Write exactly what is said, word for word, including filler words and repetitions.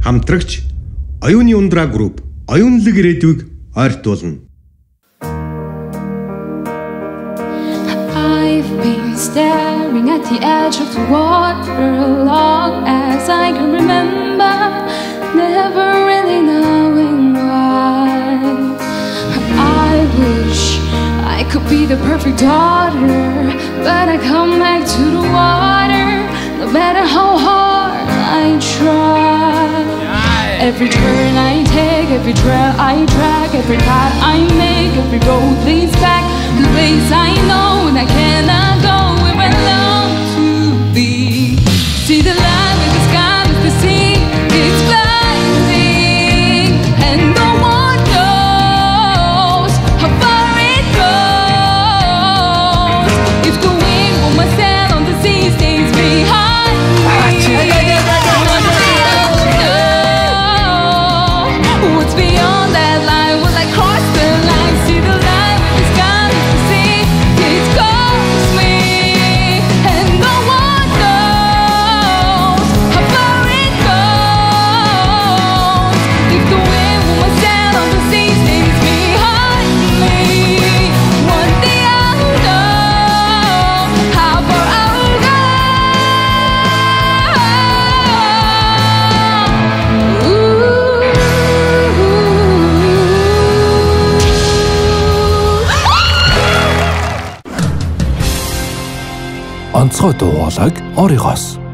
хамтрагч оюуны ундраа групп оюунлаг ирээдүйг ойртуулна. I've been staring at the edge of the water long as I can remember, never really knowing why. I wish I could be the perfect daughter, but I come back to the water, no matter how hard I try. Every turn I take, every trail I track, every path I make, every road leads back to the place I know and I cannot go where I long to be. See the light in the sky, the sea, it's blinding, and no one knows how far it goes. If the wind will my sail on the sea stays behind me. What's beyond that line? Will I cross the line? See the light in the sky, the sea, it calls me, and no one knows how far it goes. If the wind will my sail on the sea stays behind me, one day I'll know how far I'll go. Онцгой дуу хоолойг оригоос